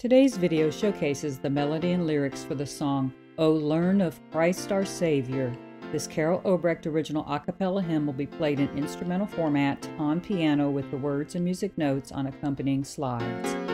Today's video showcases the melody and lyrics for the song, "O Learn of Christ Our Savior." This Carole Obrecht original a cappella hymn will be played in instrumental format on piano with the words and music notes on accompanying slides.